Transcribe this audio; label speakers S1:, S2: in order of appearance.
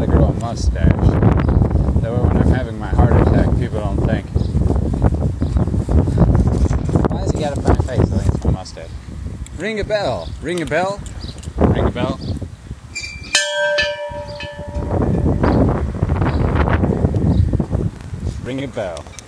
S1: gotta grow a mustache. That way when I'm having my heart attack, people don't think, why has he got a funny face? I think it's my mustache. Ring a bell. Ring a bell. Ring a bell. Ring a bell.